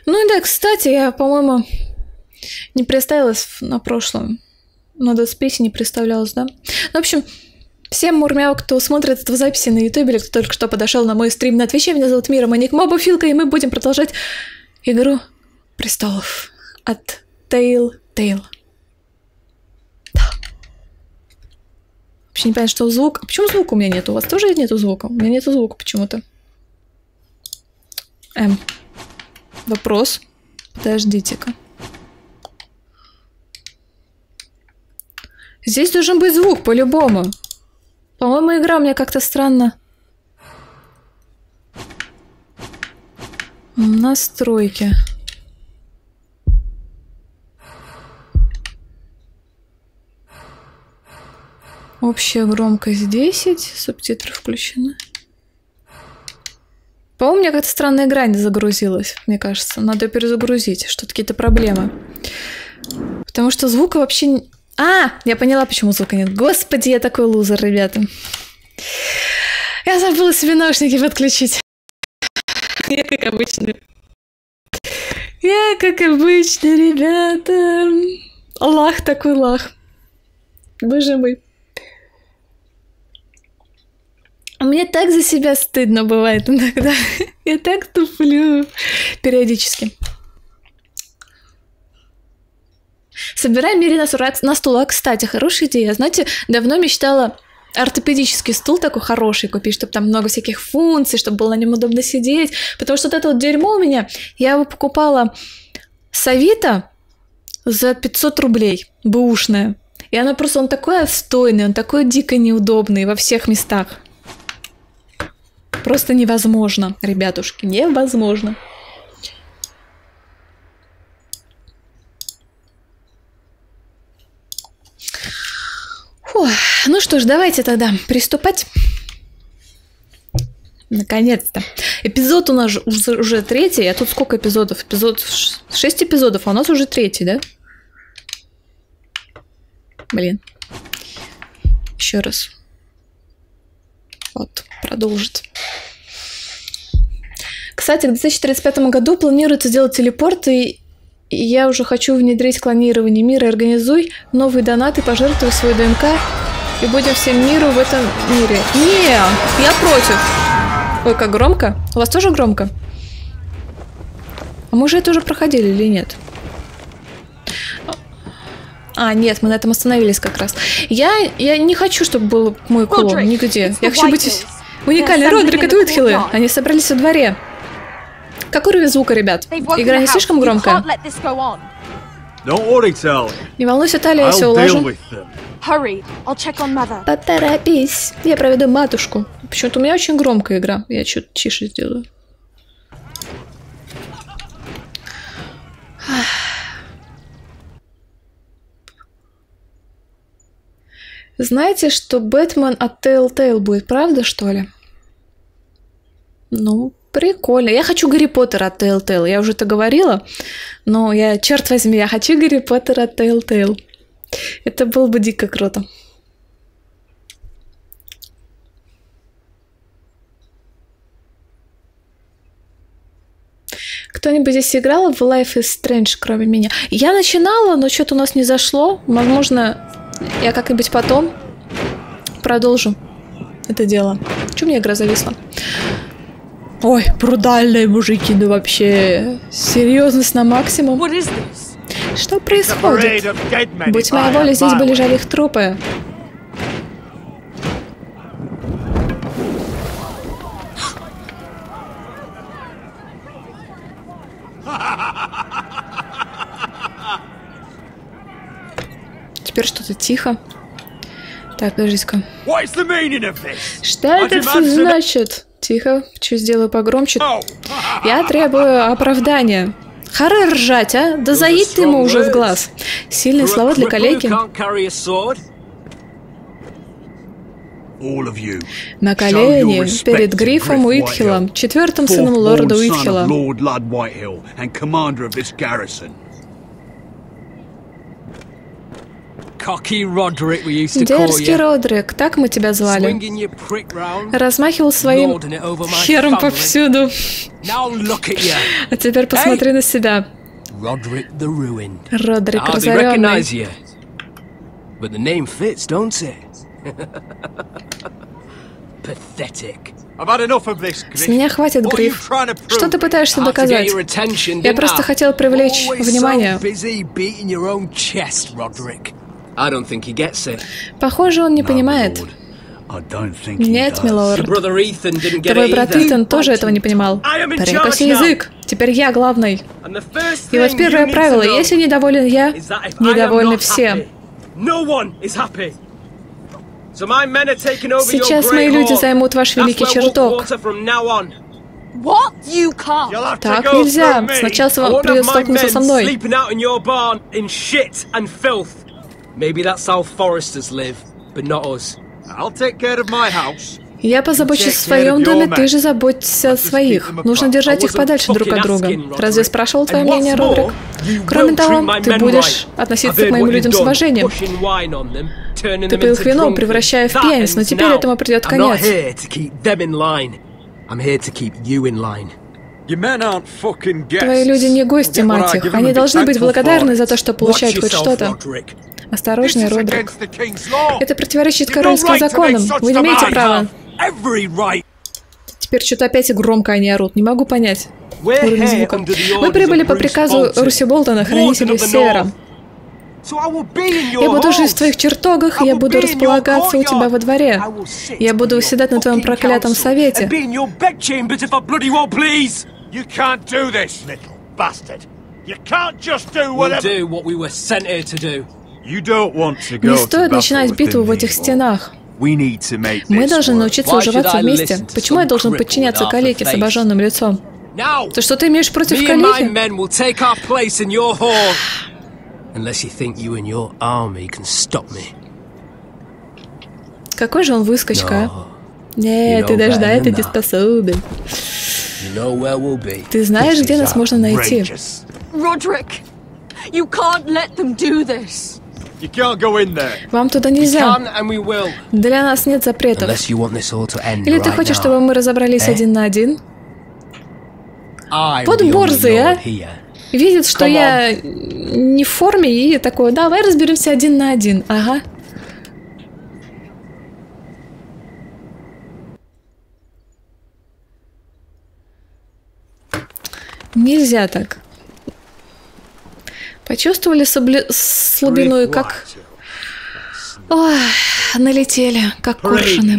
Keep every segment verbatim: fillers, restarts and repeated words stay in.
Ну да, кстати, я, по-моему, не представилась на прошлом. На Дэдспейсе не представлялась, да? Ну, в общем, всем мурмяу, кто смотрит эту записи на ютубе, или кто только что подошел на мой стрим на Твиче, меня зовут Мира, Маник Мобофилка, и мы будем продолжать Игру Престолов от Telltale. Да. Вообще не понятно, что звук... А почему звука у меня нет? У вас тоже нету звука? У меня нету звука почему-то. Эм. Вопрос. Подождите-ка. Здесь должен быть звук, по-любому. По-моему, игра у меня как-то странно. Настройки. Общая громкость десять. Субтитры включены. По-моему, у меня как-то странная игра не загрузилась, мне кажется. Надо ее перезагрузить. Что-то какие-то проблемы. Потому что звука вообще... Не... А, я поняла, почему звука нет. Господи, я такой лузер, ребята. Я забыла себе наушники подключить. Я как обычно. Я как обычно, ребята. Лах такой лах. Боже мой. Мне так за себя стыдно бывает иногда. Я так туплю периодически. Собираем Мире на стул. Кстати, хорошая идея. Знаете, давно мечтала ортопедический стул такой хороший купить, чтобы там много всяких функций, чтобы было на нем удобно сидеть. Потому что вот это вот дерьмо у меня, я его покупала с Авито за пятьсот рублей, бэушное. И оно просто, он такой отстойный, он такой дико неудобный во всех местах. Просто невозможно, ребятушки, невозможно. Фу. Ну что ж, давайте тогда приступать. Наконец-то. Эпизод у нас уже, уже третий, а тут сколько эпизодов? Эпизод... Шесть эпизодов, а у нас уже третий, да? Блин. Еще раз. Вот, продолжить. Кстати, к две тысячи тридцать пятому году планируется сделать телепорт, и И я уже хочу внедрить клонирование мира. Организуй новые донаты, пожертвуй свой ДНК, и будем всем миру в этом мире. Не, я против. Ой, как громко. У вас тоже громко? А мы же это уже проходили или нет? А, нет, мы на этом остановились как раз. Я, я не хочу, чтобы был мой клон нигде. Я хочу быть уникальный. Родрик, это Уитхиллы. Они собрались во дворе. Какой уровень звука, ребят? Игра не слишком громкая? Не волнуйся, Талия, я все уложу. Поторопись, я проведу матушку. Почему-то у меня очень громкая игра. Я чуть тише сделаю. Знаете, что Бэтмен от Telltale будет, правда, что ли? Ну... Прикольно. Я хочу Гарри Поттера от Telltale. Я уже это говорила, но я, черт возьми, я хочу Гарри Поттера от Telltale. Это было бы дико круто. Кто-нибудь здесь играл в Life is Strange, кроме меня? Я начинала, но что-то у нас не зашло. Возможно, я как-нибудь потом продолжу это дело. Чего у меня игра зависла? Ой, брутальные мужики, ну вообще, серьезность на максимум. Что происходит? Будь моя воля, здесь бы лежали их трупы. Теперь что-то тихо. Так, подождите-ка. Что это все значит? Тихо, чуть сделаю погромче. Я требую оправдания. Харе ржать, а? Да заедь ты ему уже в глаз. Сильные слова для коллеги. На колени перед Грифом Уитхиллом, четвертым сыном лорда Уитхилла. Дерзкий Родрик, так мы тебя звали. Размахивал своим хером повсюду. А теперь посмотри на себя. Родрик разоренный. С меня хватит, Гриф. Что ты пытаешься доказать? Я просто хотел привлечь внимание. Похоже, он не понимает. Нет, милорд. Твой брат Итан тоже этого не понимал. Прикоси язык. Теперь я главный. И вот первое правило. Если недоволен я, недовольны все. Сейчас мои люди займут ваш великий чертог. Так нельзя. Сначала вам придется столкнуться со мной. Я позабочусь о своем доме, ты же заботься о своих. Нужно держать их подальше друг от друга. Разве спрашивал твое мнение, Родрик? Кроме того, ты будешь относиться к моим людям с уважением. Ты пил их вином, превращая в пьяниц, но теперь этому придет конец. Твои люди не гости, мать их. Они должны быть благодарны за то, что получают хоть что-то. Осторожней, Родрик. Это противоречит королевским законам. Вы не имеете права. Теперь что-то опять громко они орут. Не могу понять уровень звука. Мы прибыли по приказу Руси Болтона, хранителя Севера. Я буду жить в твоих чертогах, и я буду располагаться у тебя во дворе. Я буду восседать на твоем проклятом совете. Не стоит начинать битву в этих стенах. Мы должны научиться уживаться вместе. Почему я должен подчиняться калеке с обожженным лицом? То что ты имеешь против калеки? Какой же он выскочка, а? Нет, ты даже на это не способен. Ты знаешь, где нас можно найти? Родрик, you can't let them do this. Вам туда нельзя. Для нас нет запретов. Или ты хочешь, чтобы мы разобрались один на один? Вот борзый, а? Видит, что я не в форме, и такой, давай разберемся один на один. Ага. Нельзя так. Почувствовали собли... слабину и как... Ой, налетели, как коршуны.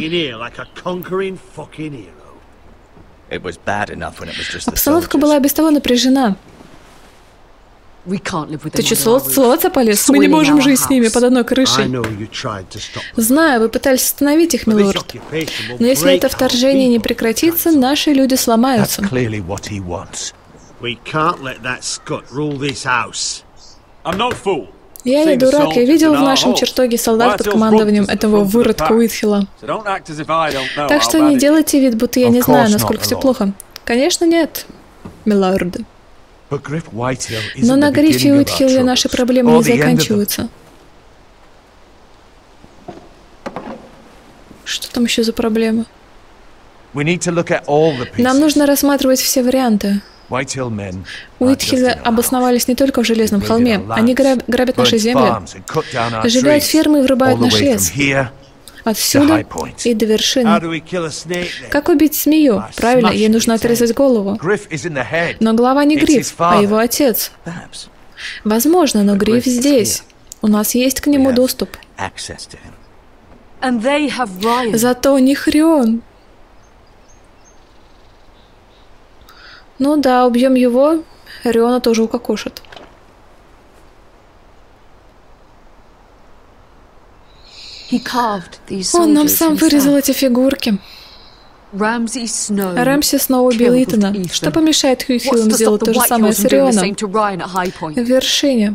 Обстановка была без того напряжена. Ты что, целоваться полез? Мы не можем жить с ними под одной крышей. Знаю, вы пытались остановить их, милорд. Но если это вторжение не прекратится, наши люди сломаются. Я не дурак, я видел в нашем чертоге солдат под командованием этого выродка Уитхилла. Так что не делайте вид, будто я не знаю, насколько все плохо. Конечно, нет, милорды. Но на Грифе и Уитхилле наши проблемы не заканчиваются. Что там еще за проблемы? Нам нужно рассматривать все варианты. Уитхиллы обосновались не только в Железном холме. Они граб грабят наши земли, оживляют фермы и врубают наш лес. Отсюда и до вершины. Как убить змею? Правильно, ей нужно отрезать голову. Но глава не Гриф, а его отец. Возможно, но Гриф здесь. У нас есть к нему доступ. Зато у них Рион. Ну да, убьем его, Риона тоже укокошит. Он нам сам вырезал эти фигурки. Рэмси снова убил Итана. Что помешает Уитхиллам сделать то же самое с Рионом? В вершине.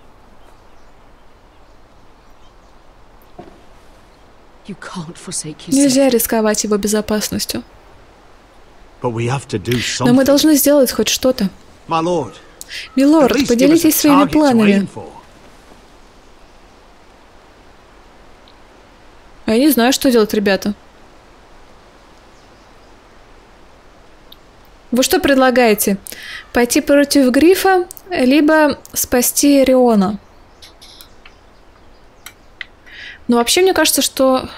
Нельзя рисковать его безопасностью. Но мы должны сделать хоть что-то. Милорд, поделитесь своими планами. А я не знаю, что делать, ребята. Вы что предлагаете? Пойти против Грифа, либо спасти Риона? Ну, вообще, мне кажется, что...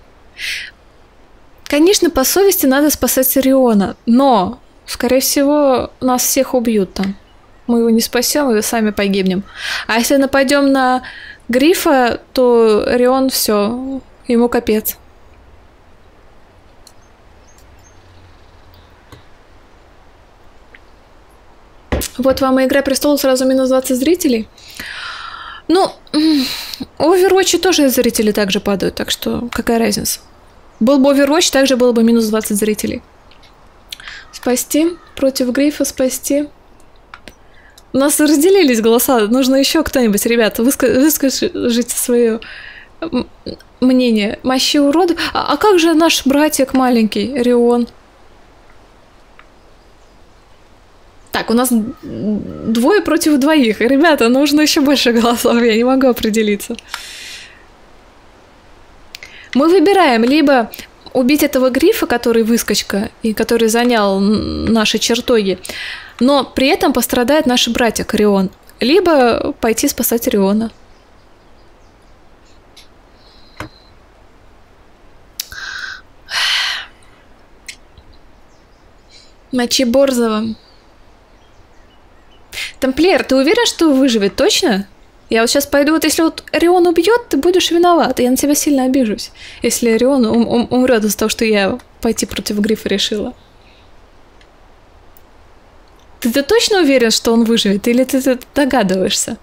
Конечно, по совести надо спасать Риона, но, скорее всего, нас всех убьют там. Мы его не спасем, и сами погибнем. А если нападем на Грифа, то Рион все, ему капец. Вот вам и «Игра престолов», сразу минус двадцать зрителей. Ну, у Overwatch тоже зрители также падают, так что какая разница? Был бы Overwatch, также было бы минус двадцать зрителей. Спасти, против Грифа спасти. У нас разделились голоса, нужно еще кто-нибудь, ребята, выска- выскажите свое мнение. Мощи урода. А, а как же наш братик маленький, Рион? Так, у нас двое против двоих. Ребята, нужно еще больше голосов, я не могу определиться. Мы выбираем либо убить этого Грифа, который выскочка, и который занял наши чертоги, но при этом пострадает наш братик Рион, либо пойти спасать Риона. Мочи Борзова. Тамплиер, ты уверен, что выживет? Точно? Я вот сейчас пойду, вот если вот Рион убьет, ты будешь виноват. Я на тебя сильно обижусь, если Рион ум- ум- умрет из-за того, что я пойти против Грифа решила. Ты, ты точно уверен, что он выживет? Или ты, ты догадываешься?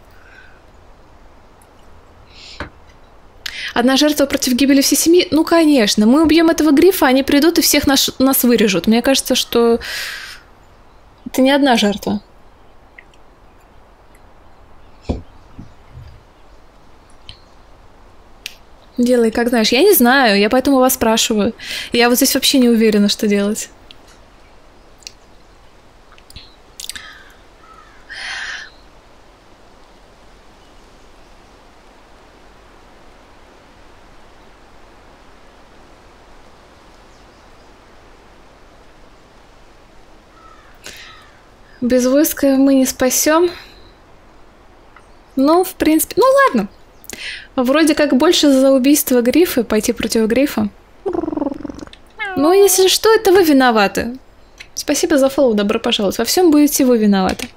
Одна жертва против гибели всей семьи? Ну, конечно. Мы убьем этого Грифа, они придут и всех наш, нас вырежут. Мне кажется, что это не одна жертва. Делай, как знаешь. Я не знаю, я поэтому вас спрашиваю. Я вот здесь вообще не уверена, что делать. Без войска мы не спасем. Ну, в принципе... Ну, ладно. Вроде как больше за убийство Грифа, пойти против Грифа. Но если что, это вы виноваты. Спасибо за фоллоу, добро пожаловать. Во всем будете вы виноваты.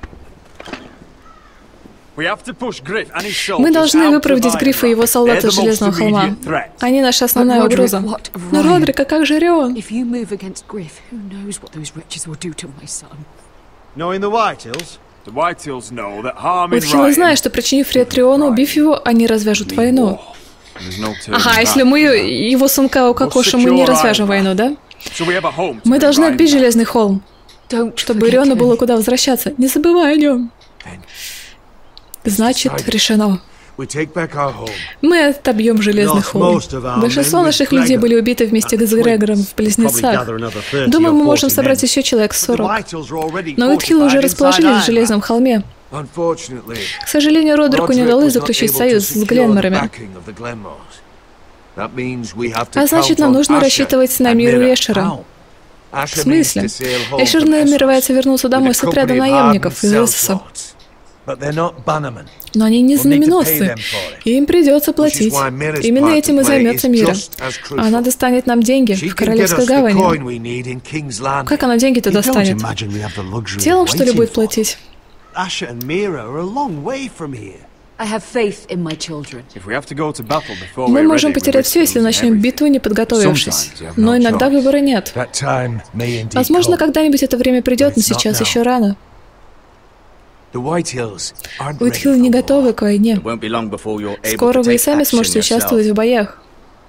Мы должны выпроводить Грифа и его солдат из Железного холма. Они наша основная угроза. Но Родрик, а как же Рион? Уитхиллы знают, что причинив вред Риону, убив его, они развяжут войну. Ага, если мы его сынка укокошим, мы не развяжем войну, да? Мы должны отбить Железный холм, чтобы Риону было куда возвращаться. Не забывай о нем. Значит, решено. Мы отобьем Железный холм. Большинство наших людей были убиты вместе с Грегором в Близнецах. Думаю, мы можем собрать еще человек сорок. Но Уитхиллы уже расположились в Железном холме. К сожалению, Родрику не удалось заключить союз с Гленморами. А значит, нам нужно рассчитывать на мир Эшера. В смысле? Эшер намеревается вернуться домой с отрядом наемников из Эссекса. Но они не знаменосцы, и им придется платить. Именно этим и займется Мира. Она достанет нам деньги в Королевской гавани. Как она деньги-то достанет? Телом, что ли, будет платить? Мы можем потерять все, если начнем битву, не подготовившись. Но иногда выбора нет. Возможно, когда-нибудь это время придет, но сейчас еще рано. Уитхиллы не готовы к войне. Скоро вы и сами сможете участвовать в боях.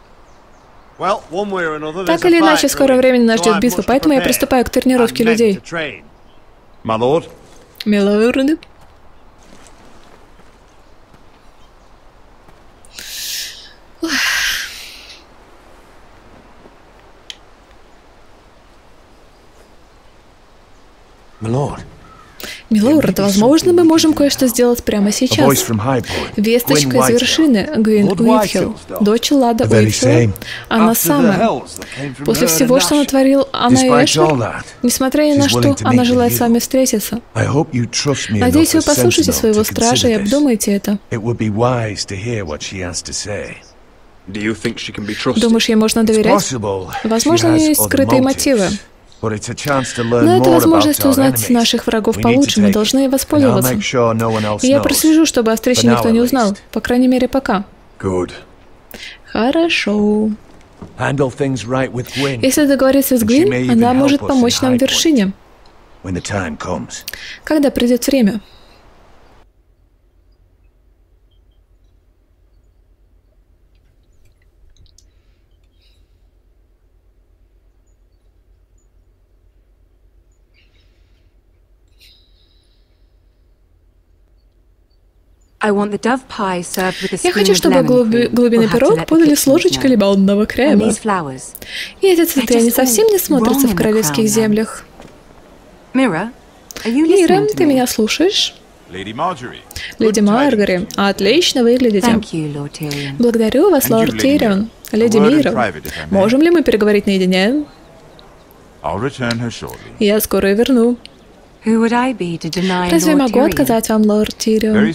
Так или иначе, в скором времени нас ждет битва, поэтому я приступаю к тренировке людей. Милорды. Милорд, возможно, мы можем кое-что сделать прямо сейчас. Весточка из вершины. Гвин Уитхилл, дочь Лада Уитхилла. Она самая. После всего, что натворил Анна Эшер, несмотря ни на что, она желает с вами встретиться. Надеюсь, вы послушаете своего стража и обдумаете это. Думаешь, ей можно доверять? Возможно, у нее есть скрытые мотивы. Но это возможность узнать наших врагов получше, мы должны воспользоваться. И я прослежу, чтобы о встрече никто не узнал, по крайней мере, пока. Хорошо. Если договориться с Гвин, она может помочь нам в вершине. Когда придет время. Я хочу, чтобы глуби, глубинный пирог подали с ложечкой лимонного крема. И эти цветы, они совсем не смотрятся в королевских землях. Мира, ты меня слушаешь? Леди Маргари, отлично выглядите. Благодарю вас, лорд Тирион. Леди Мира, можем ли мы переговорить наедине? Я скоро ее верну. Разве могу отказать вам, лорд Тирион?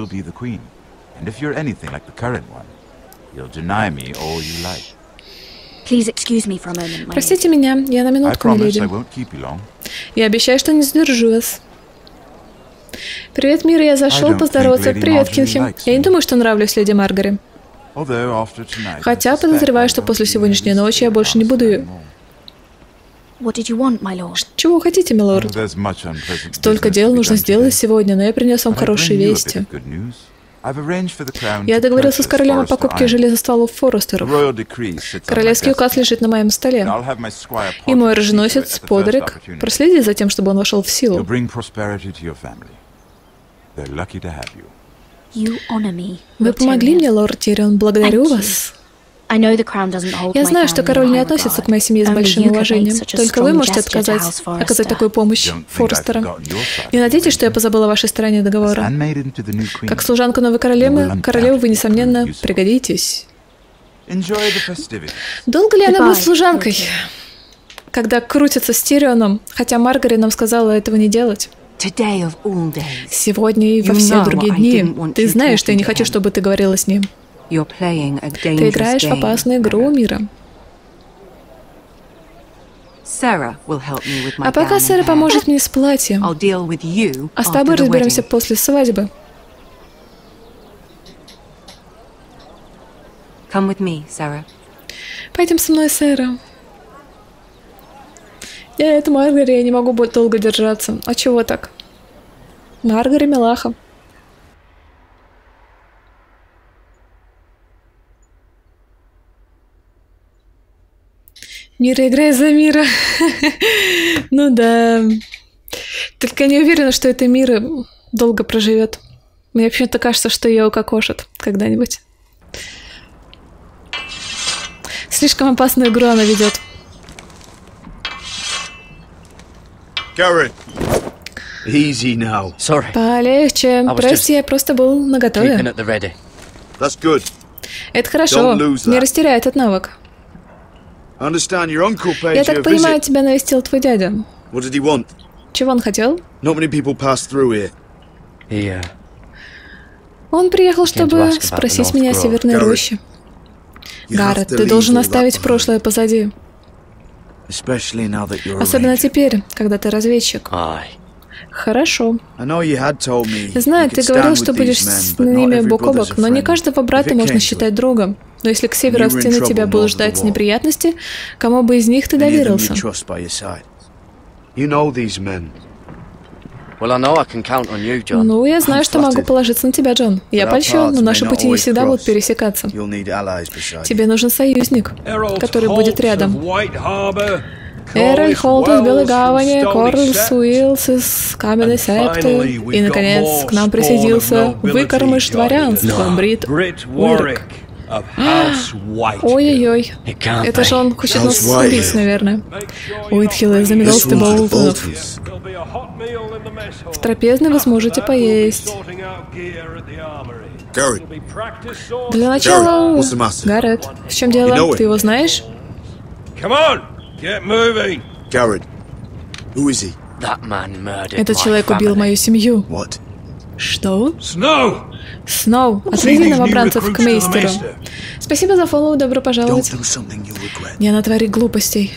Простите меня, я на минутку, миледи. Я обещаю, что не задержу вас. Привет, Мира, я зашел поздороваться. Привет, Кинхем. Я не думаю, что нравлюсь леди Маргари. Хотя подозреваю, что после сегодняшней ночи я больше не буду... Чего вы хотите, милорд? Столько дел нужно сделать сегодня, но я принес вам хорошие вести. Я договорился с королем о покупке железостволов Форестеров. Королевский указ лежит на моем столе. И мой оруженосец Подрик проследит за тем, чтобы он вошел в силу. Вы помогли мне, лорд Тирион, благодарю вас. Я знаю, что король не относится к моей семье с большим уважением. Только вы можете отказать, оказать такую помощь Форестерам. Не надейтесь, что я позабыла о вашей стороне договора. Как служанка новой королевы, королевы вы, несомненно, пригодитесь. Долго ли она будет служанкой, когда крутится с Тирионом, хотя Маргари нам сказала этого не делать? Сегодня и во все другие дни. Ты знаешь, что я не хочу, чтобы ты говорила с ним. Ты играешь в опасную игру, Мира. А пока Сэра поможет мне с платьем. А с тобой разберемся после свадьбы. Пойдем со мной, Сэра. Я это Маргари, я не могу больше долго держаться. А чего так? Маргари милаха. Мира, играй за Мира. Ну да. Только не уверена, что эта Мира долго проживет. Мне почему-то кажется, что ее укокошат когда-нибудь. Слишком опасную игру она ведет. Garrett. Easy now. Sorry. Полегче. Прости, я просто был наготове. That's good. Это хорошо. Не растеряй этот навык. Я так понимаю, тебя навестил твой дядя. Чего он хотел? Он приехал, чтобы спросить меня о Северной роще. Гаррет, ты должен оставить прошлое позади. Особенно теперь, когда ты разведчик. Хорошо. Знаю, ты говорил, что будешь с ними бок о бок, но не каждого брата можно считать другом. Но если к северу от стены тебя будут ждать неприятности, кому бы из них ты доверился? Ну, я знаю, что могу положиться на тебя, Джон. Я польщен, но наши пути не всегда будут пересекаться. Тебе нужен союзник, который будет рядом. Эроль Холт из Белой Гавани, Корлс Уиллс из Каменной Септы, и, наконец, к нам присоединился выкормыш дворянства Брит Уирк. Of House White. Ой-ой-ой. Это же он хочет нас убить, наверное. Уитхилл из замедался Болтонов. В трапезной вы сможете поесть. Garrett, Для начала... what's the matter? Гаррет, в чем дело? You know it. Ты его знаешь? Come on, get moving. Garrett, who is he? That man murdered Этот my человек убил family. мою семью. What? Что? Snow. Сноу, отведи новобранцев к мейстеру. Спасибо за фоллоу, добро Don't пожаловать. do something you'll regret. Не натвори глупостей.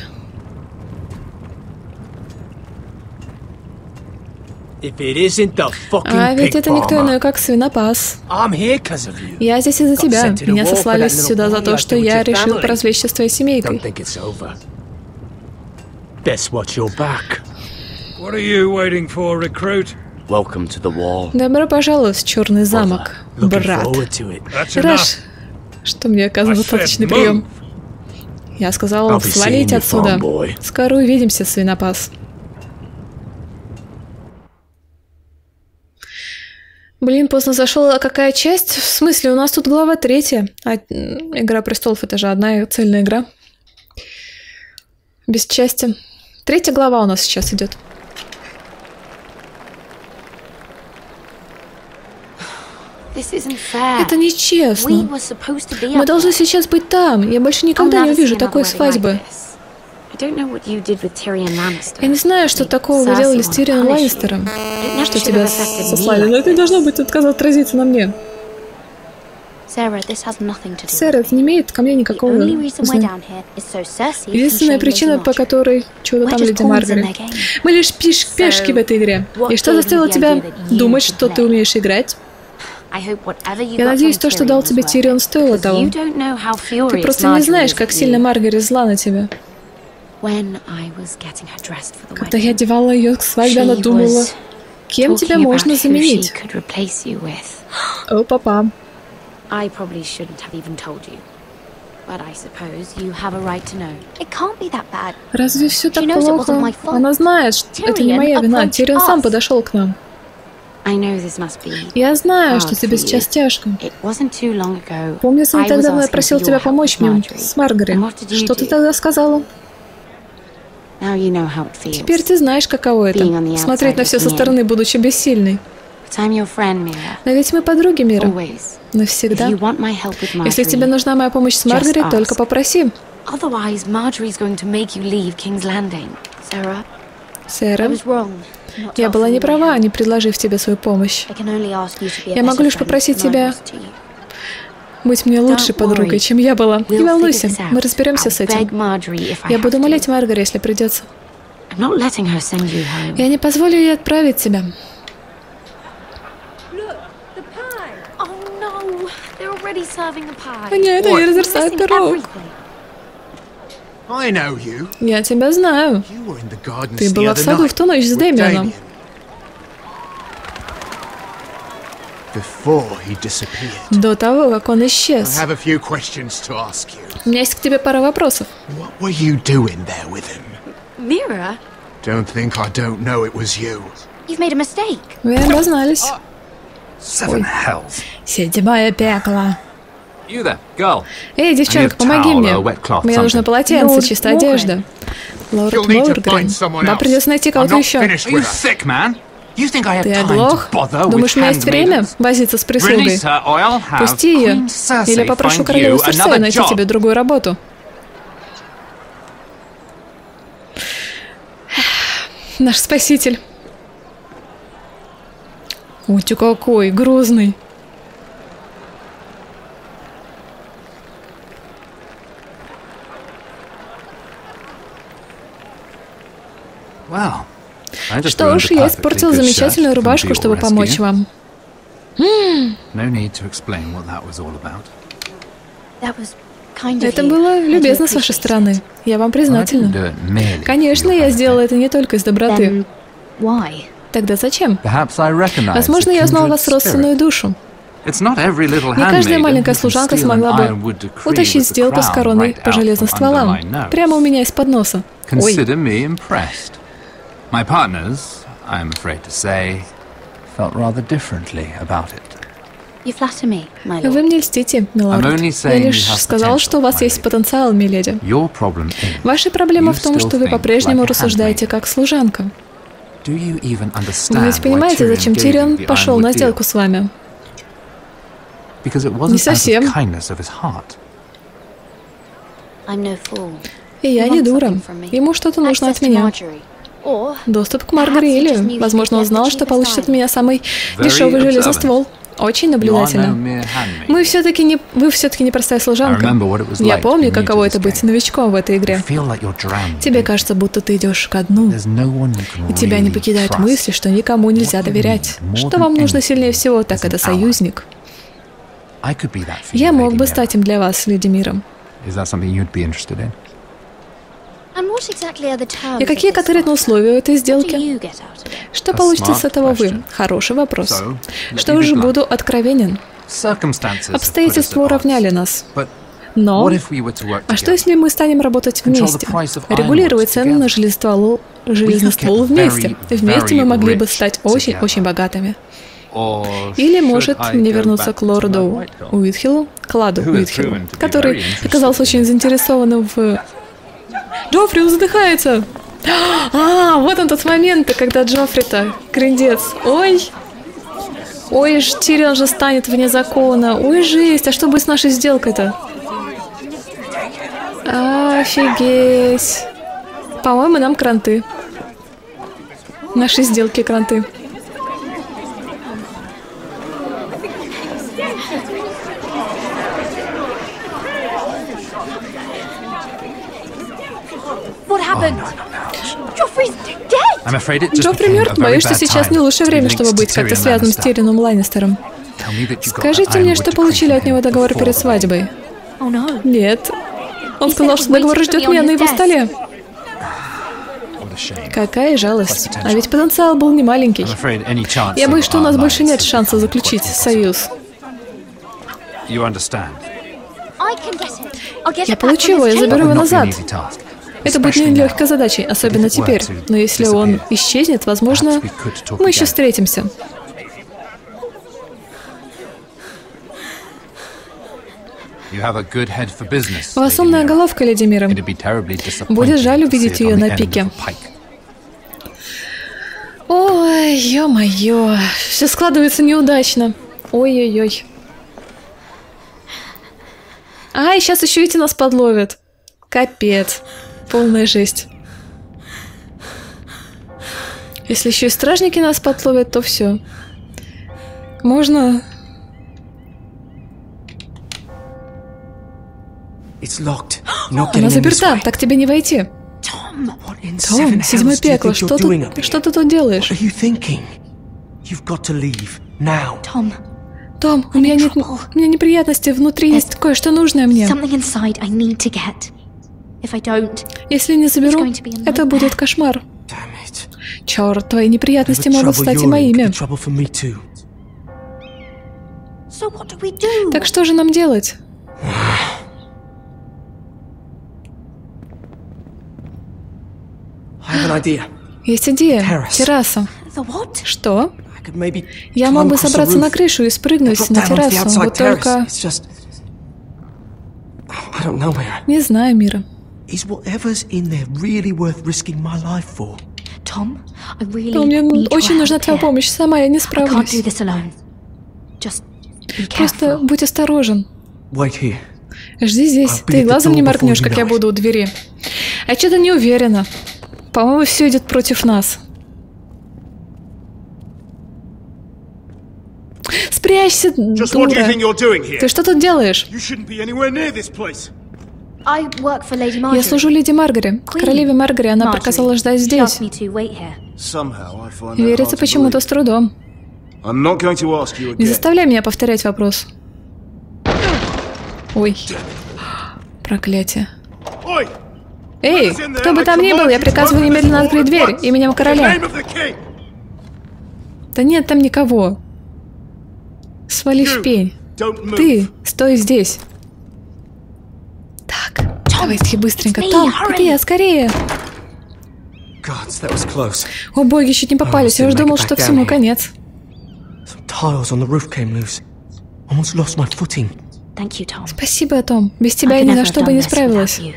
If it isn't the fucking А ведь pig это никто farmer. иной, как свинопас. I'm here 'cause of you. Я здесь из-за Got тебя. sent to the Меня war for сослали that little сюда за boy то, I что did with я your решил family. поразвлечься с твоей семейкой. Don't think it's over. Best watch your back. What are you waiting for, recruit? Welcome to the wall. Добро пожаловать в Черный замок, Looking брат. forward to it. That's enough. Раш, что мне оказан I said достаточный move. прием. Я сказал, I'll be свалите seeing you, отсюда. farm boy. Скоро увидимся, свинопас. Блин, поздно зашел. А какая часть? В смысле, у нас тут глава третья. А м, Игра престолов — это же одна цельная игра. Без части. Третья глава у нас сейчас идет. Это нечестно. Мы должны сейчас быть там. Я больше никогда не увижу такой свадьбы. Я не знаю, что такого вы делали с Тирионом Ланнистером, что тебя сослали, но это не должно быть отказа отразиться на мне. Сэр, это не имеет ко мне никакого отношения. Единственная причина, по которой чудо там леди Маргарет. Мы лишь пеш пешки в этой игре. И что заставило тебя думать, что ты умеешь играть? Я надеюсь, то, что дал тебе Тирион, стоило того. Ты просто не знаешь, как сильно Маргарет зла на тебя. Когда я одевала ее к свадьбе, она думала, кем тебя можно заменить? О, папа. Разве все так плохо? Она знает, что это не моя вина. Тирион сам подошел к нам. Я знаю, что тебе сейчас тяжко. Помнится, не так давно я просил тебя помочь мне с Маргарет. Что ты тогда сказала? Теперь ты знаешь, каково это — смотреть на все со стороны, будучи бессильной. Но ведь мы подруги, Мира. Навсегда. Если тебе нужна моя помощь с Маргарет, только попроси. Сэра, я была не права, не предложив тебе свою помощь. Я могу лишь попросить тебя быть мне лучшей подругой, чем я была. Не волнуйся, мы разберемся с этим. Я буду молить Маргарет, если придется. Я не позволю ей отправить тебя. Они это не разрезают пирог. Я тебя знаю. Ты была в саду в ту ночь с Дэмионом. До того, как он исчез. У меня есть к тебе пара вопросов. Mira? Don't think I don't know it was you. You've made a mistake. Вы обознались. Seven hells. Седьмое пекло. You there, girl. Эй, девчонка, помоги мне. Мне нужно полотенце, чистая одежда. Лорд Моргрен. Да, придется найти кого-то еще. Are you sick, man? You think I have Ты time оглох? to bother Думаешь, with у меня есть время handmaidens? возиться с прислугой? Release her or I'll have Пусти ее. Queen Cersei Или попрошу find королеву you Серсея another найти job. тебе другую работу. Наш спаситель. Ой, ты какой грозный. Well, I just Что ruined ж, a я perfectly испортил good замечательную shirt from рубашку, your чтобы rescue. помочь вам. No need to explain what that was all about. That was kind of Это you. было I do любезно с вашей appreciate стороны. it. Я вам I didn't признательна. do it merely for Конечно, your я benefit. сделала это не только из доброты. Then why? Тогда зачем? Perhaps I recognize Возможно, a я узнал kindred вас родственную spirit. душу. It's not every little Не каждая handmaiden маленькая who can служанка steal смогла an бы ironwood decree утащить with the сделку с crown короной right по out железным from under стволам, my nose. прямо у меня из-под носа. Ой, Consider me impressed. My partners, I'm afraid to say, felt rather differently about it. You flatter me, my lord. Вы мне льстите, милорд. I'm only saying Я you лишь have сказал, что у вас potential, есть my lady. потенциал, миледи. Your problem is Ваша проблема you в том, still что вы think по-прежнему like a рассуждаете handmaid. как служанка. Do you even understand Вы ведь why понимаете, Tyrion зачем gave you Тирион the пошел ironwood на deal? сделку с вами? Because it Не wasn't out совсем. of kindness of his heart. I'm no fool. И я не дура. Ему что-то нужно от меня. Доступ к Маргаре или, возможно, он знал, что получит от меня самый Very дешевый железный observant. ствол. Очень You are no наблюдательно. mere handmaid. Мы все-таки не, вы все-таки не простая служанка. I remember what it was Я like помню, being new to каково this это быть game. новичком в этой You игре. feel like you're drowning. Тебе кажется, будто ты идешь ко дну, There's no one you can и тебя не really покидают trust. мысли, что никому нельзя What you доверять. need more Что than вам нужно anything сильнее всего, так is это an ally. союзник. I could be that for Я you, мог Lady бы Mira. стать им для вас, леди Мира. Is that something you'd be interested in? And what exactly are the terms И какие of this конкретно offer? условия у этой What do сделки? you get out of it? Что A получите с smart этого вы? question. Хороший вопрос. So, let Что me be же blunt. буду откровенен. Circumstances have put us Обстоятельства at odds. уравняли нас. But Но, what if we were to work а что together? если мы станем работать Control the вместе? price of ironwood Регулировать цену на together. железный железный We could ствол get вместе. very, Вместе мы very могли бы rich стать together. очень-очень богатыми. Or Или, should может, I мне go вернуться back к to лорду Lord Whitehall? Уитхиллу, Кладу Who has Уитхиллу, proven to be который very interested оказался in очень it. заинтересованным в... Джоффри, он задыхается! А, вот он тот момент, когда Джоффри-то, крындец. Ой! Ой, ж, Тирион же станет вне закона. Ой, жесть, а что будет с нашей сделкой-то? Офигеть. По-моему, нам кранты. Наши сделки кранты. What happened? Joffrey's dead! I'm afraid it just Джоффри became a мертв. very Боюсь, что bad сейчас time не лучшее to be время, linked чтобы to быть как-то Tyrion связанным с Lannister. Тирионом Ланнистером. Tell me that you got Скажите that мне, ironwood что decree получили from от него him договор before перед the свадьбой? Oh no. Нет. Он сказал, что договор ждет меня на его столе. What a shame. Какая жалость. А ведь потенциал был не маленький. I'm afraid any chance Я of боюсь, что у our нас больше alliance нет has шанса become заключить quite союз. impossible. You understand? I can get it. I'll get Я it back получу from его, his я chamber. заберу его That would not be назад. an easy task, Это будет especially now. нелегкой задачей, особенно But if it were теперь. to Но если он disappear, исчезнет, возможно, perhaps we could talk мы еще again. встретимся. You have a good head for business, У вас Lady умная Mira. головка, леди Мира. It'd be terribly disappointing Будет жаль to увидеть see it ее on на the end пике. of a pike. Ой, ё-моё, все складывается неудачно. Ой-ой-ой. Ай, сейчас еще эти нас подловят. Капец. Полная жесть. Если еще и стражники нас подловят, то все. Можно... It's locked. Not Она getting in this заперта, way. так тебе не войти. What in seven Том, седьмое hells do you пекло, think что, you're doing up тут, here? что ты тут делаешь? What are you thinking? You've got to leave now. Tom, Том, у меня нет... trouble. У меня неприятности, внутри есть кое-что нужное мне. something inside I need to get. If I don't, Если не заберу, It's going to be a это nightmare. будет кошмар. Damn it. Черт, твои неприятности The могут trouble стать и you're in could моими. be trouble for me too. so what do we do? Так что же нам делать? I have an idea. Есть идея. Terrace. Терраса. The what? Что? I could maybe Я climb мог бы across the забраться roof на крышу и and спрыгнуть drop на down onto the террасу. outside Вот terrace. только... It's just... I don't know, Mira. Не знаю, Мира. Is whatever's in there really worth risking my life for? Tom, I really Но мне need your очень нужна help твоя here. помощь. Сама я не I can't do справлюсь. this alone. Just be Просто careful. будь осторожен. Wait here. Жди здесь. I'll be Ты at the глазом door не before моргнешь, you как know я it. буду у двери. Я что-то не уверена. По-моему, все идет против нас. Спрячься, Just what do you дура. think you're doing here? Ты что тут делаешь? You shouldn't be anywhere near this place. I work for Lady Marjorie. Я служу леди Маргаре. Королеве Маргаре она Marjorie. приказала ждать She здесь. asked me to wait here. Somehow I find that Верится hard to почему-то с believe. трудом. I'm not going to ask you Не again. заставляй меня повторять вопрос. Ой. Проклятие. Oi! Эй, кто бы там ни был, я приказываю немедленно открыть дверь именем In the короля. name of the king! Да нет там никого. Свали в пень. Don't move. Ты, стой здесь. Так, давайте быстренько. it's me, Том, hurry. скорее, скорее. Gods, that was close. О боги, чуть не попались. Я уж думал, что всему конец. Some tiles on the roof came loose. Almost lost my footing. Thank you, Tom. Спасибо, Том. Без тебя I я could ни never за have что done бы не this справилась. without you.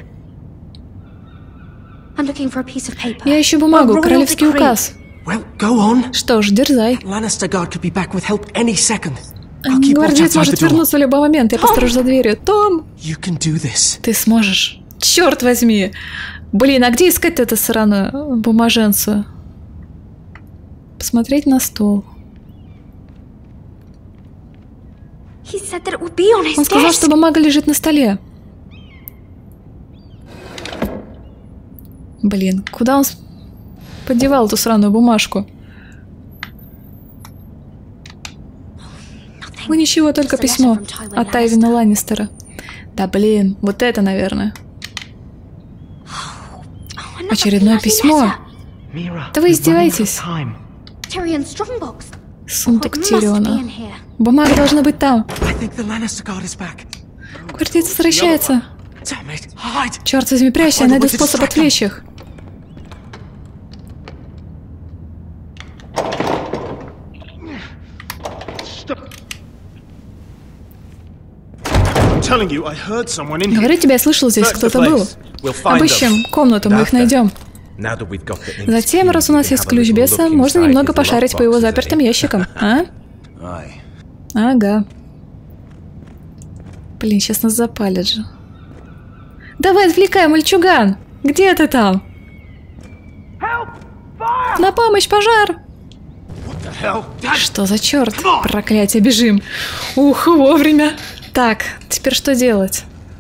I'm looking for a piece of paper. Я ищу A бумагу, royal королевский decree. указ. Well, go on. Что ж, дерзай. Lannister guard could be back with help any second. I'll keep watch Гвардеец outside может the door. вернуться в любой момент. Я посторожу за дверью. Том, You can do this. ты сможешь. Черт возьми. Блин, а где искать эту сраную бумаженцию? Посмотреть на стол. He said that it would be on his Он сказал, desk. что бумага лежит на столе. Блин, куда он с- подевал эту сраную бумажку? Ну ничего, только письмо от Тайвина Ланнистера. Да блин, вот это, наверное. Another Очередное bloody письмо. letter. Mira, Да вы we're running издеваетесь? for time. Tyrion Strongbox. Сундук It must be Тириона. in here. Бумага должна быть там. I think the Lannister guard is back. Гвардеец возвращается. Damn it. Hide. Черт возьми, прячься, я найду способ отвлечь их. I'm telling you, I heard someone in here. Говорю тебе, я слышал, здесь кто-то был. Обыщем комнату, мы их найдем. Затем, раз у нас есть ключ беса, можно немного пошарить по его запертым ящикам, а? Aye. Ага. Блин, сейчас нас запалят же. Давай, отвлекай, мальчуган! Где ты там? На помощь, пожар! The hell? Dad, Что за черт? Проклятие, бежим. Ух, вовремя. Так, теперь что делать?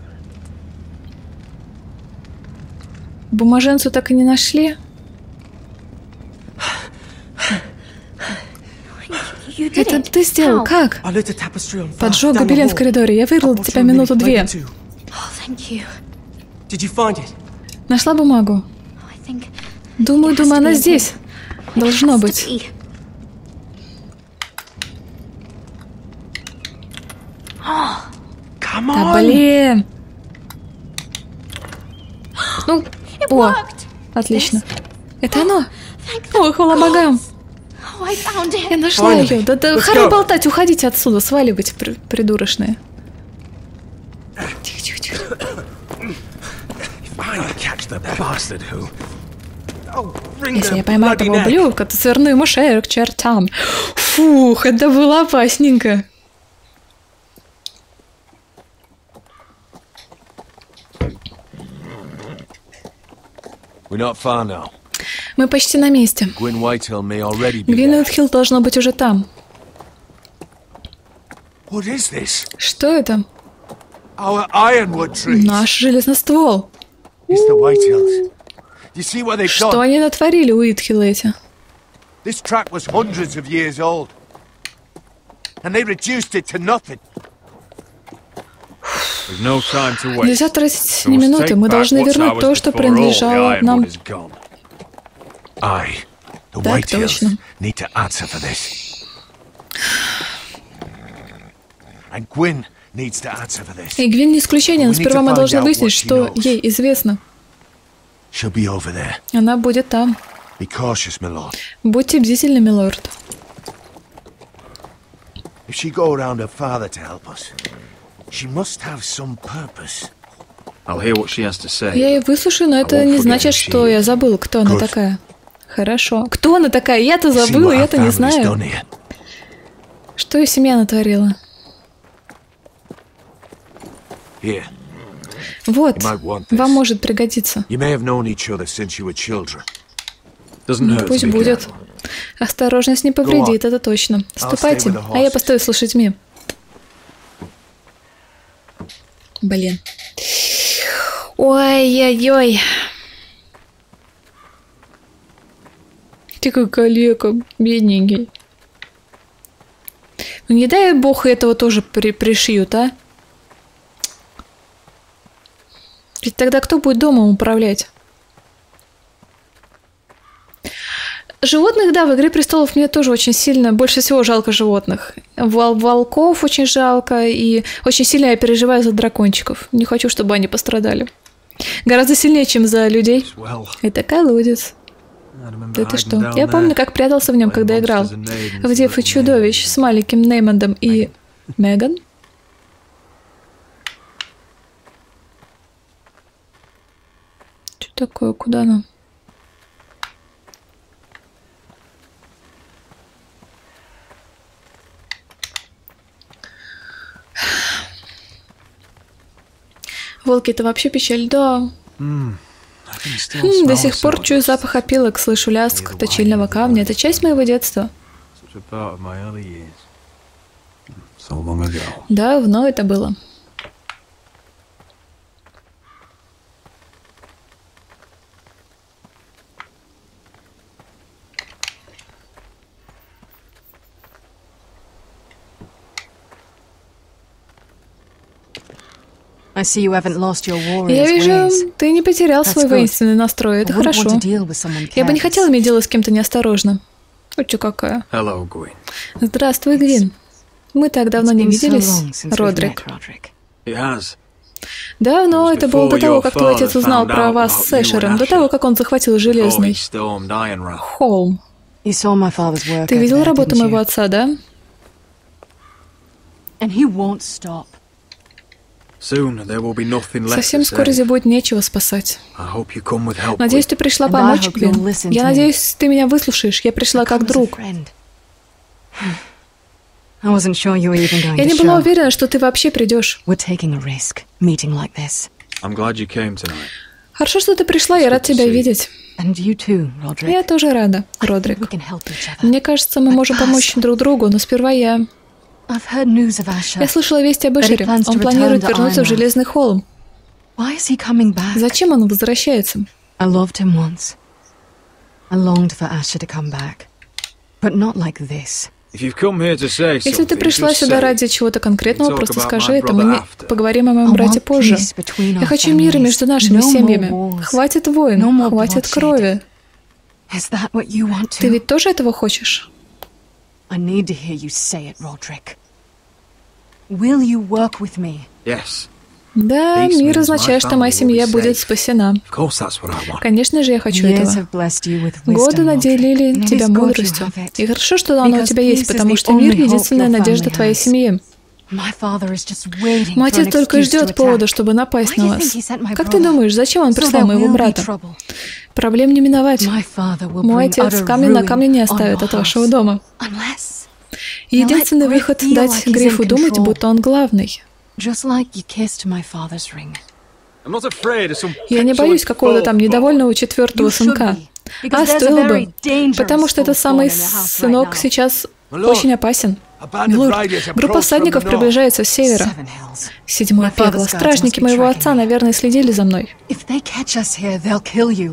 Бумаженцу так и не нашли? You did Это it. ты сделал? How? Как? I lit a tapestry on fire Поджег down the гобелен в hall. коридоре. Я вырвал I тебя brought you a minute минуту-две. later too. Oh, thank you. Did you find it? Нашла бумагу. I think Думаю, It has думаю, to она be in здесь. it Должно has to быть. be. Come Да on. блин. Ну, It о, worked. отлично. Это оно. Thank the Ой, хвала богам. Oh, I found it. Я нашла Finally. ее. Да, да, Let's хары go. болтать, уходите отсюда, сваливайте, при- придурочные. Тихо, тихо, тихо. I'll catch the bastard who. Oh, bring Если the я поймаю bloody этого neck. ублюдка, то сверну ему шею к чертям. Фух, это было опасненько. We're not far now. Мы почти на месте. Gwyn Whitehill may already be there. Гвинет-Хилл должно быть уже там. What is this? Что это? Our ironwood trees. Наш железноствол. It's the Whitehills. You see what they've Что done? они натворили, Уитхилл эти? This track was hundreds of years old. And they reduced it to nothing. There's no time to waste. Нельзя тратить We ни must минуты. take Мы back должны what's вернуть ours то, что before all принадлежало the нам. ironwood is gone. Aye. The Так Whitehills точно. need to answer for this. And Gwyn needs to answer for this. И Гвин не исключение, но We need сперва to мы find должны out выяснить, what she что knows. ей известно. She'll be over there. Она будет там. Be cautious, my lord. Будьте бдительны, милорд. If she go around her father to help us, she must have some purpose. I'll hear what she has to say. Я ее выслушаю, но это won't не forget значит, who she что я is. забыла, кто она Good. такая. Хорошо. Кто она такая? Я-то See забыла, what our я-то не family's знаю. done here. Что ее семья натворила? Here, Вот, You might want this. вам может пригодиться. you may have known each other since you were children. Doesn't hurt to Пусть be будет. careful. Осторожность не повредит, это точно. Ступайте, stay with the а я horses. постою с лошадьми. Блин. Ой-ой-ой. Ты как калека, бедненький. Ну не дай бог этого тоже при пришьют, а? Ведь тогда кто будет домом управлять? Животных, да, в «Игре престолов» мне тоже очень сильно, больше всего жалко животных. Вол волков очень жалко, и очень сильно я переживаю за дракончиков. Не хочу, чтобы они пострадали. Гораздо сильнее, чем за людей. Well, Это колодец. Да ты что? Я помню, как прятался в нем, когда играл в «Дев и чудовищ» с маленьким Неймондом и Меган. такое? Куда нам? Волки, это вообще печаль, да. Хм, до сих пор чую запах опилок, слышу лязг точильного камня. Это часть моего детства. Давно это было. I see you haven't lost your Я warrior's вижу, ways. ты не потерял That's свой good. воинственный настрой. Это I wouldn't want хорошо. to deal with someone Я бы не careless. хотела иметь дело с кем-то неосторожно. Вот чё какая. Hello, Gwyn. Здравствуй, Гвин. Мы так давно It's не been so виделись, long since we've Родрик. met, Roderick. It has. Давно, It was это было до before того, your как твой father отец узнал found про out вас about с you and Эшером, до Asher. того, как он захватил Before he Железный stormed Ironrath. холм. You saw my father's work Ты over видел there, работу didn't моего you? отца, да? And he won't stop. Soon there will be nothing left Совсем to скоро say. здесь будет нечего спасать. I hope you come with help. Надеюсь, Gwyn. ты пришла And I помочь, hope Гвин. you'll listen Я to me. надеюсь, ты меня выслушаешь. Я пришла как Come as a друг. friend. I wasn't sure you were even going Я to не была show. уверена, что ты вообще придешь. We're taking a risk, meeting like this. I'm glad you came tonight. Хорошо, что ты пришла, я рад тебя видеть. And you too, Roderick. Я тоже рада, We Родрик. can help each other. Мне кажется, мы можем помочь друг другу, но сперва я... I've heard news of Asher. Я слышала вести об Эшере. plans to Он планирует return to вернуться в Ironrath. Железный холм. Why is he coming back? Зачем он возвращается? I loved him once. I longed for Asher to come back. But not like this. If you've come here to say Если ты something, пришла just сюда say it. ради чего-то конкретного, Talk просто about скажи my это. Мы brother не- after. поговорим о моем I брате want позже. peace between Я our хочу мира families. между нашими No more семьями. wars. Хватит войн, No more хватит bloodshed. крови. Is that what you want Ты to? ведь тоже этого хочешь? I need to hear you say it, Roderick. Will you work with me? Yes. Да, Peace мир means означает, my что моя family will семья be будет safe. спасена. Of course that's what I want. Конечно же, я хочу Years этого. have blessed you with Годы wisdom, наделили Roderick. And it тебя is good you мудростью. have it. И хорошо, что оно у Because тебя peace есть, is потому the что мир — only hope единственная your надежда family твоей has. семьи. My father is just waiting Мой for an отец только excuse ждет to повода, attack. чтобы напасть Why на do you вас. think he sent my Как ты brother? думаешь, зачем он So прислал there моего will be брата? trouble. Проблем не миновать. My father will Мой bring отец utter камня на ruin камне не on оставит your от вашего house. дома. Unless И единственный Let Griff выход feel дать like he's in Грифу думать, control. будто он главный. just like you kissed my father's ring. I'm not afraid of some Я не боюсь какого-то там недовольного четвертого You should сынка. be, А because there's a стоило very бы, dangerous потому что этот fool самый born in your house right сынок now. сейчас My lord, очень опасен. A band of Милорд, riders группа approach from всадников the north. приближается с севера. Seven hills. Седьмое My father's пекло. guards Стражники must be моего tracking отца, me. наверное, следили за мной. If they catch us here, they'll kill you.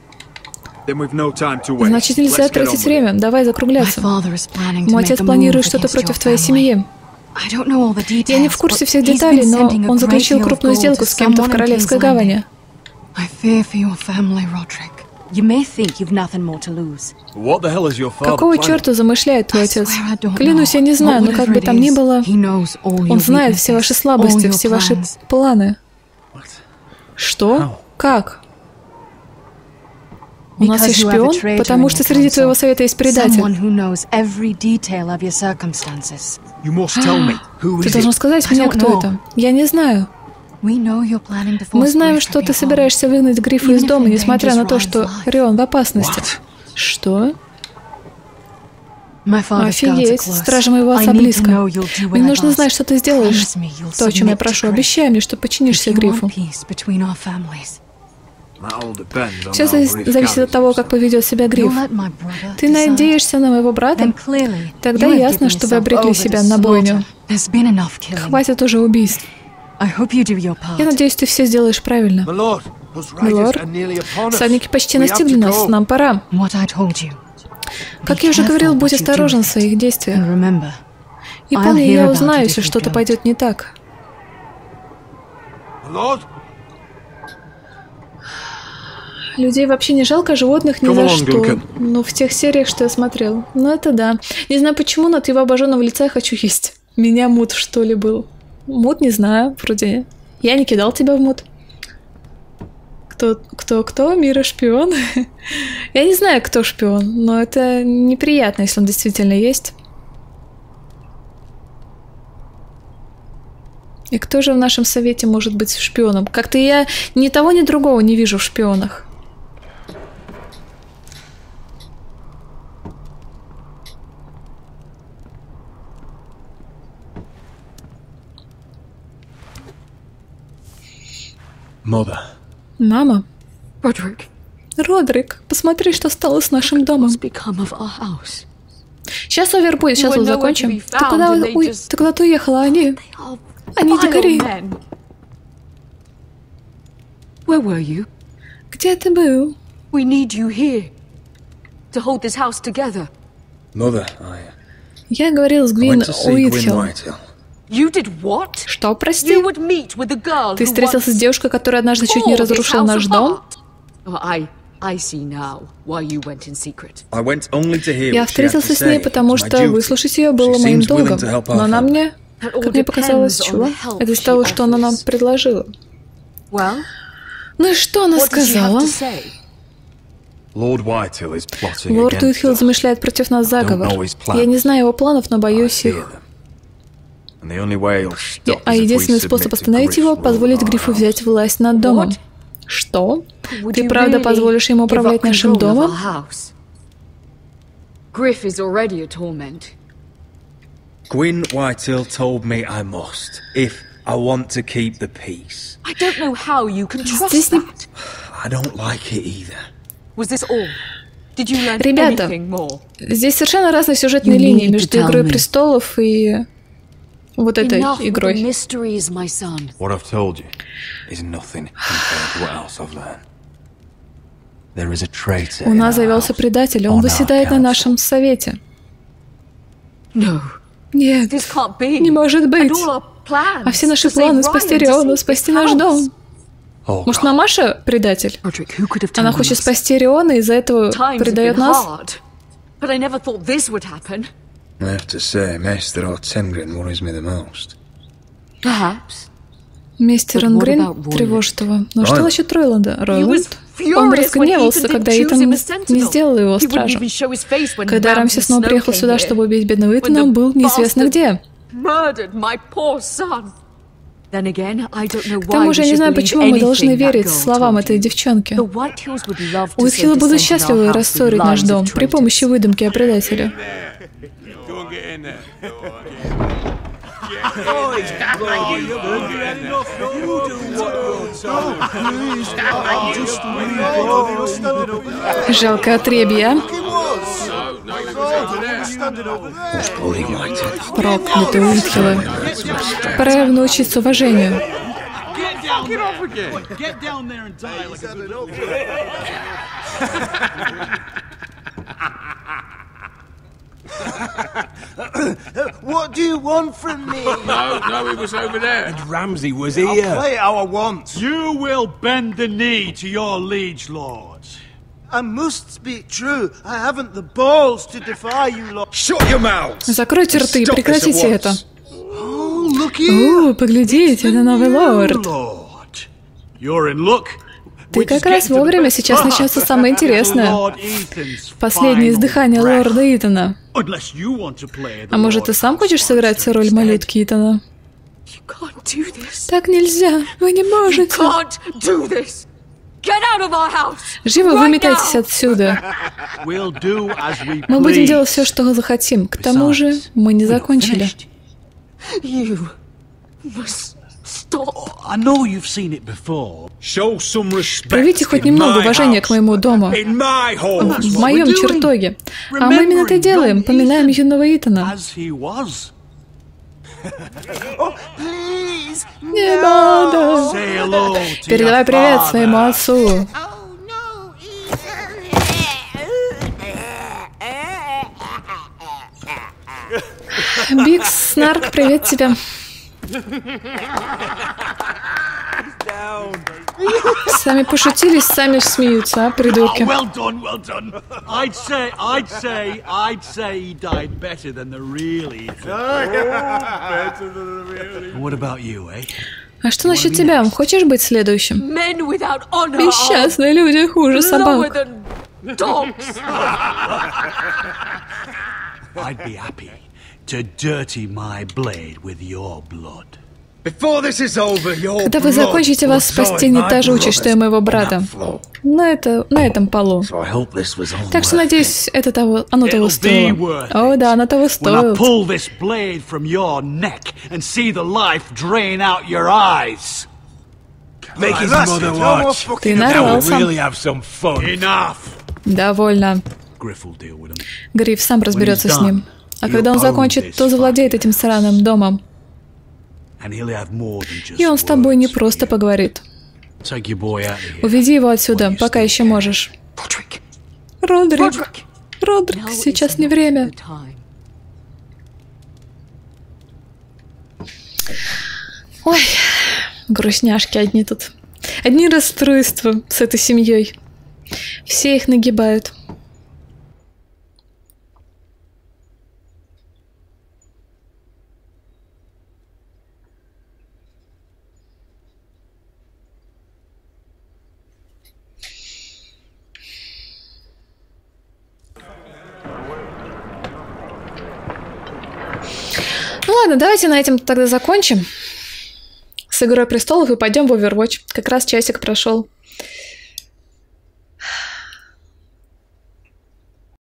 Then we've no time to wait. Значит, нельзя Let's get on тратить with it. время. Давай My закругляться. father is planning to Мой make отец a планирует move что-то against против your твоей family. семьи. I don't know all the details, Я не в курсе but всех he's деталей, been но sending a он great заключил deal of крупную gold сделку to с кем-то в someone in Королевской King's гавани. I fear for your family, Roderick. You may think you've nothing more to lose. What the hell is your father Какого planning? черта замышляет твой I отец? swear I don't Клянусь, я know. не знаю, But но как whatever бы it там ни is, было, he knows all your он знает все ваши weaknesses, слабости, all your все ваши plans. планы. Что? Как? У нас есть Because you have a шпион? traitor Потому in что your среди council. твоего совета есть предатель. Someone who knows every detail of your circumstances. You must tell me, who Ты is должен it? сказать I мне, don't кто know. это. Я не знаю. We know you're planning to Мы force знаем, Griff что from ты your home. собираешься выгнать Грифа из Even if дома, it несмотря на то, endangers что Ryan's life. Рион в опасности. What? Что? My father's guards are Офигеть, close. стражи моего I отца need to близко. know you'll do what Мне I've нужно знать, asked. что ты сделаешь. Promise me you'll То, о чем я submit to прошу. Griff. Обещай мне, что подчинишься If you Грифу. want peace between our families, That all depends on Все how Griff зависит от carries того, как himself. поведет себя you'll Гриф. let my brother Ты decide. надеешься на моего брата? Then clearly, Тогда you have ясно, given что вы yourself обрекли over себя to на бойню. slaughter. There's been enough killing. Хватит уже убийств. I hope you do your part. Я надеюсь, ты все сделаешь правильно. My lord, those riders Милорд, are nearly upon us. всадники почти We have настигли to нас. go. Нам пора. What I told you. Как Be я уже говорил, careful будь what you do осторожен в with it. своих действиях. And remember, И I'll помни, hear я about узнаю, it если if you что-то don't. пойдет не так. My lord, Людей вообще не жалко, животных ни Come за along, что. Duncan. Ну, в тех сериях, что я смотрел. Ну, это да. Не знаю почему, но от его обожженного лица я хочу есть. Меня мут, что ли, был? Мут, не знаю, вроде. Я не кидал тебя в мут. Кто, кто, кто? Мира шпион? Я не знаю, кто шпион, но это неприятно, если он действительно есть. И кто же в нашем совете может быть шпионом? Как-то я ни того, ни другого не вижу в шпионах. Mother. Мама. Roderick, Родрик, посмотри, что стало с нашим домом. what's become of our house? Сейчас овер будет, сейчас You вот were nowhere to закончим. be Ты куда, found, and they уй- just- ты куда-то уехала, они... Oh, Они vile дикари. men. Where were you? Где ты был? We need you here to hold this house together. Mother, I, Я говорил с I Гвин went to see Gwyn Уитхилл. Whitehill. You did what? Что, прости? You would meet with the girl Ты who встретился с once девушкой, которая однажды чуть не tore this разрушила house наш дом? apart. Oh, I, I see now why you went in secret. I went only to hear Я what she had to встретился с ней, say. потому It was my что duty. выслушать ее было She моим seems willing долгом. to help our Но она family. мне, That all как мне показалось, depends on чего? the help Это из she того, что она нам offers. предложила. Well, Ну и что она what does she have сказала? to say? Lord Whitehill is plotting Лорд against Уитхилл us. замышляет против нас заговор. know his plans. Я не знаю его планов, но I боюсь fear их. them. And the only way he'll И- stop А is if we единственный submit способ to остановить его — Griff позволить rule our Грифу house. взять власть над домом. What? Что? Would Ты you правда really позволишь ему give up управлять нашим control of домом? our house? Griff is already a torment. Gwyn Whitehill told me I must, if I want to keep the peace. I don't know how you can trust Здесь не- that. I don't like it either. Was this all? Did you learn Ребята, anything more? Здесь совершенно разные сюжетные You линии need to между tell «Игрой me. престолов» и вот этой Enough with the игрой. mysteries, my son. What I've told you is nothing compared to what else I've learned. There is a traitor У in нас our завелся house, предатель, on он our восседает на council. нашем совете. No, Нет, this can't be. не может быть. And all our plans А все наши to save планы Ryan, спасти to Риона, save спасти this наш house. дом. Oh, Может, God. Мамаша предатель? Roderick, who could have Она told хочет us? спасти Риона, и из-за этого Times have предает been нас? hard, but I never thought this would happen. I have to say, Maester Ortengren worries me the most. Perhaps. Мистер But what Ангрин about Roland? тревожит его. Но что Ройланд? насчет Ройланда? He was Ройланд? Он furious when разгневался, Ethan когда didn't choose Итан him не, as не Sentinel. сделал его He wouldn't стражем. even show his face when Когда Рамси Ramsay снова Snow приехал came сюда, here. чтобы убить бедного When Итана, the он был неизвестно bastard где. Murdered my poor son. Then again, I don't know К why тому же we я не should знаю, believe почему мы должны anything that верить girl словам told этой you. девчонки. The Whitehills would love to Уитхиллы save the будут Sentinel счастливы house with рассорить lies наш of дом при traitors. помощи выдумки о предателе. Жалко отребья. Bully Whitehill. Проклятые Уитхиллы. Пора им научиться уважению. What do you want from me? No, no, he was over there. Ramsay was I'll here. play it how I want. You will bend the knee to your liege lords. I must speak true. I haven't the balls to defy you, Lord. Shut your mouths! Закройте рты, Stop this прекратите at это. once. Oh, look here. О, поглядите, это новый лорд. Lord, you're in luck. Ты как раз вовремя, сейчас начнется самое интересное. Последнее издыхание лорда Итана. А может, ты сам хочешь сыграть роль малютки Итана? You can't do this. Так нельзя, вы не можете. Can't do this. Get out of our house. Живо Right выметайтесь now. отсюда. Мы Мы будем делать все, что захотим. К тому же, мы не закончили. You must stop. I know you've seen it before. Show some respect Проявите хоть in немного my уважения house. к моему дому, In my home. в моем чертоге. А мы именно это и делаем, поминаем юного Итана. As he was. Oh, please. Не надо. Say hello to Передавай your привет father. своему отцу. Oh, no, Ethan. Бикс, Снарк, привет тебе. Сами пошутили, сами смеются, а, придурки. Well done, well done. I'd say, I'd say, I'd say he died better than the real Ethan. What about you, eh? А что насчет тебя? Хочешь быть следующим? Men without honor are Несчастные люди хуже lower собак. than dogs. I'd be happy to dirty my blade with your blood. Before this is over, your Когда вы blood закончите, вас will спасти join не my та же участь, что и моего brothers брата. on that floor. На, это, на этом полу. So I hope this was all Так что, worth надеюсь, это того, оно того It'll be стоило. worth it. О, да, оно того When I стоит. pull this blade from your neck and see the life drain out your eyes. Make his That's mother it, no more watch. fucking Ты Now we'll нарвался. really have some fun. Enough! Довольно. Griff will deal with him. Гриф сам разберется с ним. А когда он закончит, то завладеет этим сраным домом. And he'll have more than just И он с тобой не words. просто поговорит. Take your boy out of here. Уведи его отсюда, пока еще можешь. Roderick. Родрик. Родрик, сейчас не время. Ой, грустняшки одни тут. Одни расстройства с этой семьей. Все их нагибают. Ну ладно, давайте на этом тогда закончим с «Игрой престолов» и пойдем в Overwatch. Как раз часик прошел.